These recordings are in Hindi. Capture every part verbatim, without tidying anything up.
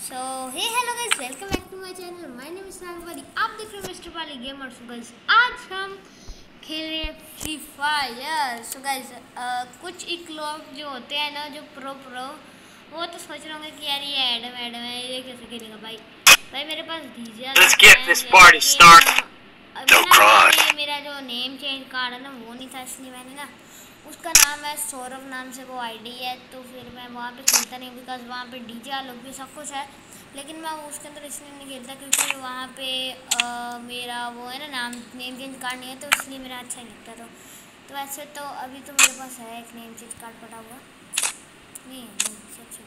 So hey hello guys, welcome back to my channel. My name is सागवारी। आप देख रहे हो mister Pali gamers. So guys, आज हम खेल रहे हैं फ्री फायर। सो गाइस, कुछ एक लोग जो होते हैं ना, जो प्रो प्रो वो तो सोच रहे होंगे कि यार ये एडम एडम है, ये कैसे खेलेगा। भाई भाई मेरे पास DJ Let's get this party started. Don't cry. मेरा जो नेम चेंज कार्ड है ना वो नहीं था, इसलिए मैंने ना उसका नाम है सौरभ नाम से वो आईडी है। तो फिर मैं वहाँ पे खेलता नहीं, बिकॉज वहाँ पे डीजे लोग भी सब कुछ है, लेकिन मैं उसके अंदर इसलिए नहीं खेलता क्योंकि वहाँ पे आ, मेरा वो है ना नाम नेम चेंज कार्ड नहीं है, तो इसलिए मेरा अच्छा नहीं लगता। तो तो वैसे तो अभी तो मेरे पास है एक नेम चेंज कार्ड पड़ा हुआ, नहीं है सबसे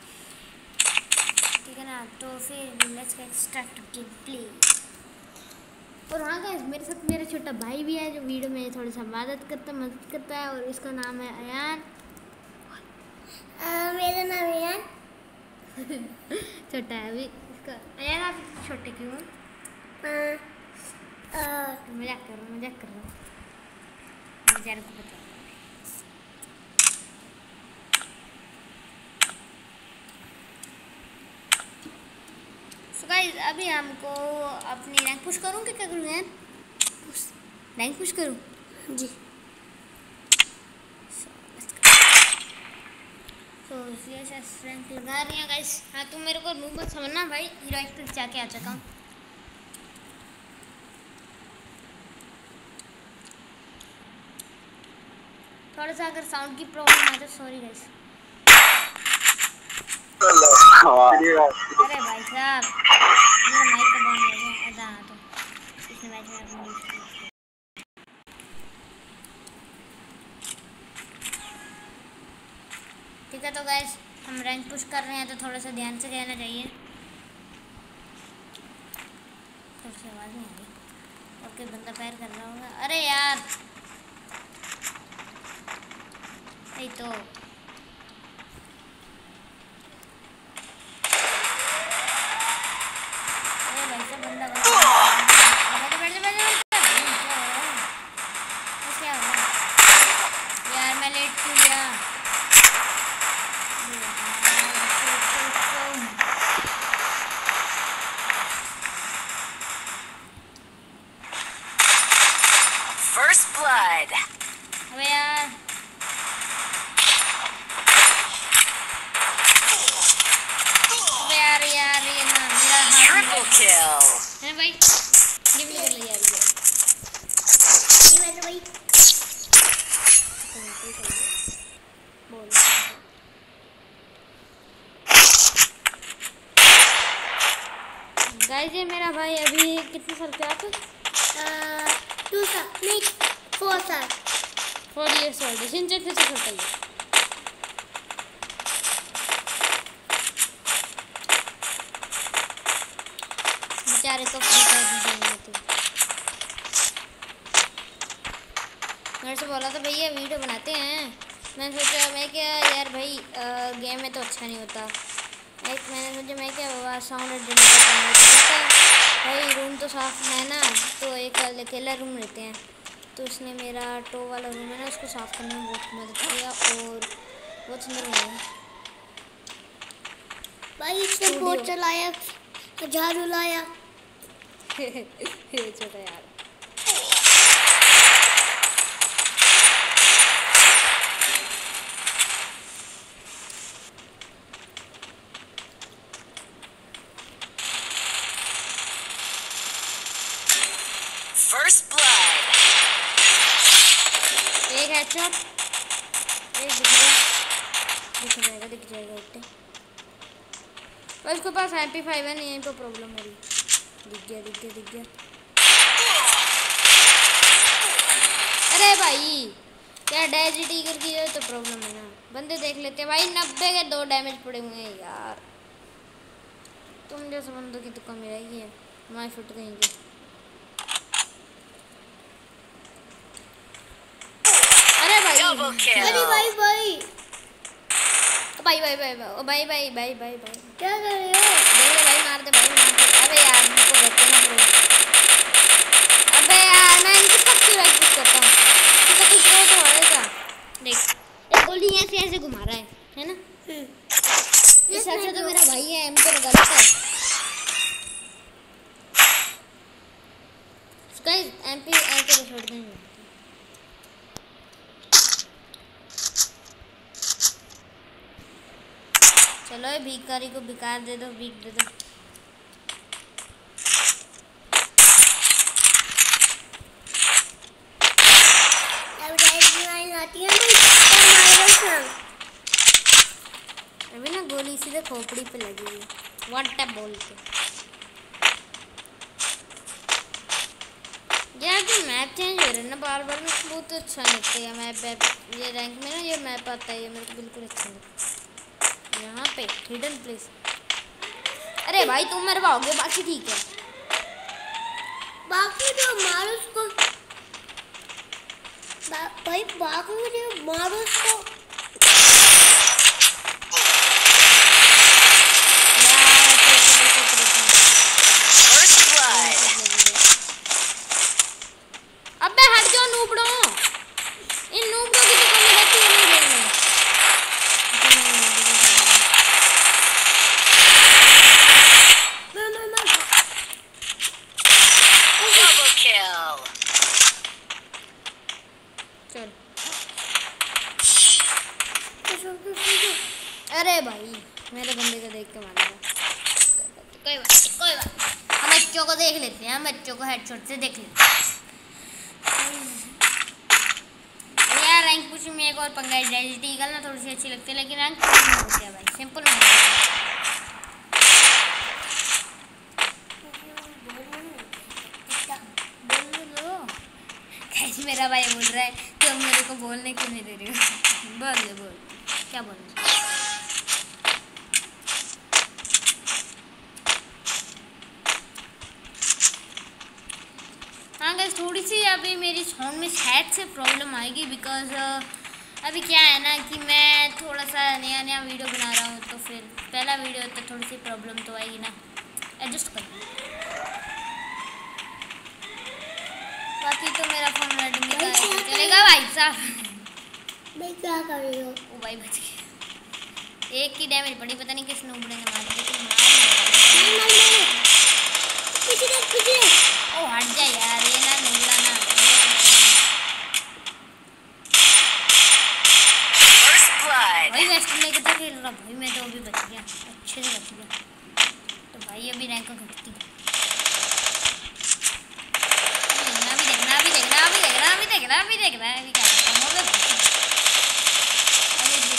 ठीक है ना। तो फिर let's get start game play. और हाँ गाइस, मेरे साथ मेरा छोटा भाई भी है जो वीडियो में थोड़ी सा मदद करता मदद करता है, और इसका नाम है अयान। मेरा नाम है अयान। छोटा है अभी इसका। अयान आप छोटे क्यों हो? मजाक कर रहा हूँ मजाक कर रहा हूँ बेचारे को पता। गाइस अभी हमको अपनी रैंक पुश करूँ कि क्या करूँ यार? रैंक पुश करूँ जी। तो रैंक लगा रही हैं गाइस। हाँ तुम मेरे को नूब मत समझना भाई, हीरो तक जाके आ चुका हूँ। थोड़ा सा अगर साउंड की प्रॉब्लम है तो सॉरी गाइस। अरे भाई साहब मेरा माइक का बंद हो गया। अदा तो इसमें बैठ गया। ठीक है तो गाइस हम रैंक पुश कर रहे हैं, तो थोड़ा सा ध्यान से कहना चाहिए। थोड़ी सी आवाज़ नहीं आ रही। ओके बंदा फायर कर रहा होगा। अरे यार नहीं तो First blood. अबे यार अबे यार यार ये ना मेरा हाथ Triple kill. है भाई। ये भी कर लिया यार ये मैं तो भाई बोल। गाइस ये मेरा भाई अभी कितने साल का है? टू साल नहीं फोर साल फोर इयर्स ओल्ड। सिंचन से छोटा ही है। बेचारे को फ्री फायर नहीं देते। मेरे से बोला था भैया वीडियो बनाते हैं। मैंने सोचा मैं क्या यार भाई आ, गेम में तो अच्छा नहीं होता। एक मैंने सोचा मैं क्या साउंड एडिट करता भाई। रूम तो साफ है ना, तो एक अकेला रूम रहते हैं, तो उसने मेरा टो वाला रूम है ना उसको साफ करने में बहुत मदद किया और बहुत सुंदर बना। भाई इसने बोट चलाया, झाड़ू लाया। छोटा यार First blood. एक हेडशॉट। एक दिख गया दिख जाएगा दिख जाएगा उठे। और उसके पास एम पी फाइव है, नहीं यहीं पर प्रॉब्लम हो रही। दिख गया दिख गया दिख गया। अरे भाई क्या डैज टीगर की है तो प्रॉब्लम है ना। बंदे देख लेते हैं भाई। नब्बे के दो डैमेज पड़े हुए हैं यार। तुम जैसे बंदों की तो कमी रहेगी है। माय फुट कहेंगे। अरे भाई अरे भाई भाई भाई भाई भाई भाई भाई भाई भाई भाई भाई क्या कर रहे हो? भाई मार दे भाई मार दे। अबे यार मुझको बचना पड़ेगा। अबे यार मैं इनकी सब क्यों रख करता हूँ? तो कुछ करो तो हमारे का देख एक गोली ऐसे ऐसे घुमा रहा है है ना। अच्छा अच्छा तो मेरा भाई है, एम तो गलत है गाइस। एमपी एम को छोड़ देंगे। चलो भिखारी को भिकार दे दो, भीख दे दो। अभी ना गोली सीधे खोपड़ी पे लगी हुई, वन टैप बोल के। यार जो मैप चेंज हो रहा है ना बार बार, में बहुत अच्छा लगता है मैप। ये रैंक में ना ये मैप आता है, ये मेरे को बिल्कुल अच्छा लगता है। यहाँ पे हिडन प्लेस। अरे भाई तुम मेरे भाओगे, बाकी ठीक है। बाकी जो मारो उसको, बा, भाई बाकी जो मारो उसको। अबे हट जाओ नूबड़ो, इन नूबड़ों की तो कमी रहती है मेरे में। Double kill. चल अरे भाई मेरे बंदे को देख के मारेगा। कोई बात कोई बात, हम बच्चों को देख लेते हैं, हम बच्चों को हेडशॉट से देख लेते हैं। यार रैंक पुश में एक और पंगा है, डेजर्ट ईगल ना थोड़ी सी अच्छी लगती है, लेकिन रैंक पुश नहीं होती है भाई, सिंपल नहीं होती। मेरा भाई बोल रहा है तुम मेरे को बोलने क्यों नहीं दे रही हो? बोल दे, बोल क्या बोलना। हाँ गाइस थोड़ी सी अभी मेरी साउंड में शायद से प्रॉब्लम आएगी, बिकॉज अभी क्या है ना कि मैं थोड़ा सा नया नया वीडियो बना रहा हूँ, तो फिर पहला वीडियो तो थोड़ी सी प्रॉब्लम तो आएगी ना, एडजस्ट कर। बाकी तो मेरा फोन रेडी में चलेगा भाई साहब। मैं क्या कर रही हूँ? ओ भाई बच गया, एक की डैमेज पड़ी, पता नहीं किस नूबड़े ने मारा, लेकिन मार ओ हट जा यार, ये ना नूबड़ा ना। भाई वेस्ट में कितना खेल रहा भाई, मैं तो अभी बच गया, अच्छे से बच गया। तो भाई अभी रैंक घटती है। अभी देखना अभी देखना अभी देखना अभी देखना अभी क्या करता हूँ। अबे अरे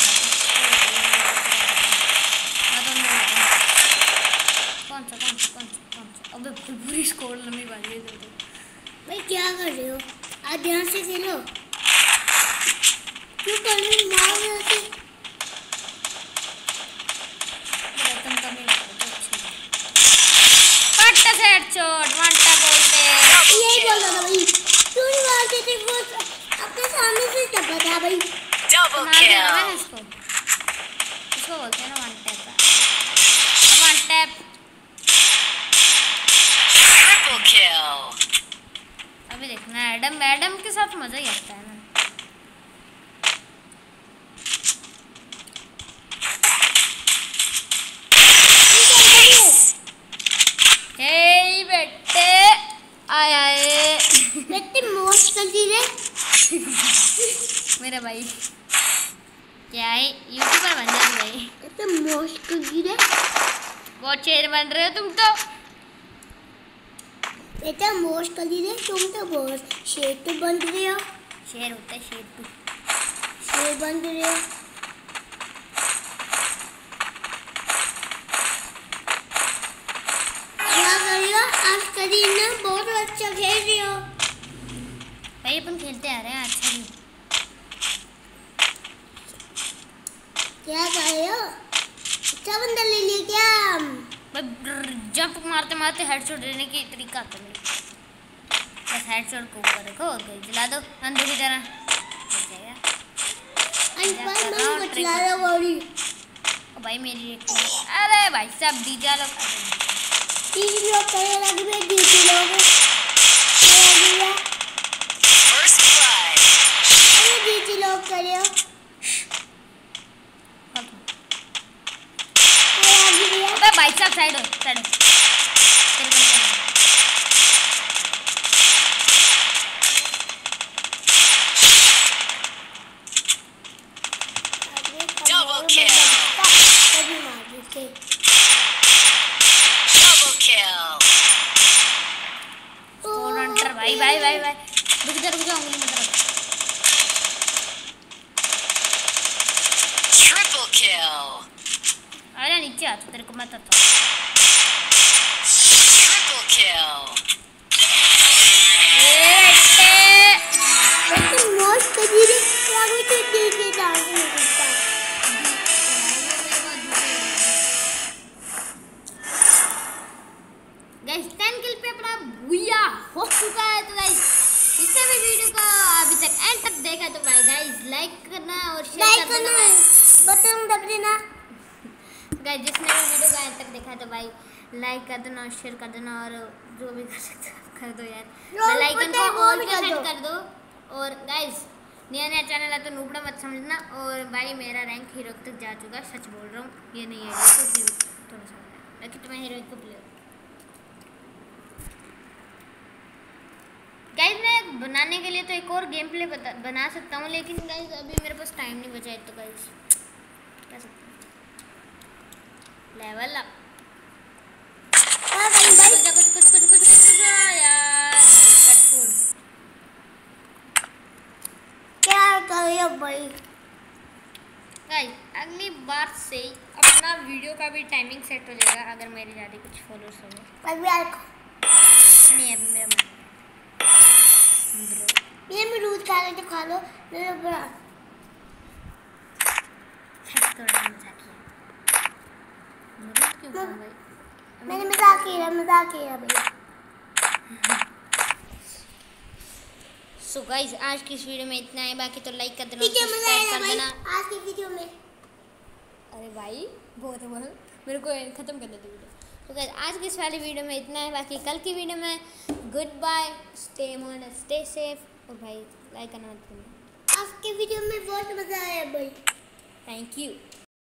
कौन सा कौन सा कौन सा कौन सा अबे पूरी स्कोर लंबी बाजी है। भाई क्या कर रहे हो? आप ध्यान से खेलो, क्यों कर रहे हो? मार रहे हो रतन का भी पट्टा से हेडशॉट वंटा बोलते हैं, यही बोल रहा था भाई, क्यों नहीं मारते थे? वो अपने सामने से टपका था भाई। Double kill. इसको इसको बोलते हैं ना वन टैप का, वन टैप। Triple kill. अभी देखना एडम, मैडम के साथ मजा ही आता है ना। हे बेटे आए आए बेटे मोस्ट कर दी रे मेरा भाई, क्या है यूट्यूबर बन जा भाई। बेटे मोस्ट कर दी रे, बहुत शेर बन रहे हो तुम तो। बेटा मोस्ट कर दी रे, तुम तो बहुत शेर तो बन रहे हो। शेर होता है शेर तू, शेर बन रहे हो। क्या कर रही हो आज? करीना बहुत अच्छा खेल रही हो भाई, अपन खेलते आ रहे हैं अच्छा भी। क्या कर रहे हो? अच्छा बंदा ले लिया क्या? भाई जंप मारते मारते हेडशॉट देने की तरीका आता है, बस हेडशॉट को ऊपर रखो और गई चला दो अंधे की तरह। भाई मैं बचला रहा गोली। ओ भाई मेरी एक, अरे भाई सब डीजा लोग तीन लोग करे लगी में डीजे लोग First blood. अरे डीजे लोग करे हो। भाई साहब साइड हो साइड हो तेरे को नहीं Double kill. कभी मार देते Double kill. सोल हंटर भाई भाई भाई भाई रुक जा रुक जा उंगली मत रख Triple kill. अरे नीचे आ तेरे को मत आता Triple kill. लेकिन मोस्ट कजीरे आगे तो देखे डांस नहीं करता गाइस टेन किल पे अपना भूया हो चुका है। तो गाइस इसने भी वीडियो को अभी तक एंड तक देखा तो भाई गाइस लाइक करना और शेयर लाइक करना करना बटन दबा देना गाइस जिसने भी वीडियो को एंड तक देखा तो भाई लाइक कर देना शेयर कर देना और जो भी कर सकते हो कर दो यार जो बेल आइकन पता को है वो ऑल भी पे कर सेट दो। कर दो। और गाइस नया नया चैनल है तो नूबड़ा मत समझना। और भाई मेरा रैंक हीरो तक जा चुका है सच बोल रहा हूँ ये नहीं है तो फिर थोड़ा सा लेकिन मैं हीरो को प्लेयर गाइस मैं बनाने के लिए तो एक और गेम प्ले बना सकता हूँ लेकिन गाइस अभी मेरे पास टाइम नहीं बचा है तो गाइस क्या सकते लेवल अप हां भाई भाई कुछ कुछ कुछ कुछ कुछ कुछ यार कट फूड क्या करो भाई गाइस अगली बार से अपना वीडियो का भी टाइमिंग सेट हो जाएगा अगर मेरे ज़्यादा कुछ फॉलोअर्स हो गए अभी यार नहीं अभी मेरा मन ब्रो ये मैं रोज खा लेते खा लो मेरा बड़ा थोड़ा मजाक किया मजाक क्यों कर भाई मैंने मजाक किया मजाक किया भाई सो गाइस आज की इस वीडियो में इतना है बाकी तो लाइक कर देना ठीक है मजा सब्सक्राइब आया कर भाई देना। आज की वीडियो में अरे भाई बहुत बोल मेरे को ख़त्म कर दे वीडियो। तो गाइस आज की इस वाली वीडियो में इतना है बाकी कल की वीडियो में good bye stay home stay safe और भाई लाइक करना मत भूलना। आज की वीडियो में बहुत मजा आया भाई थैंक यू।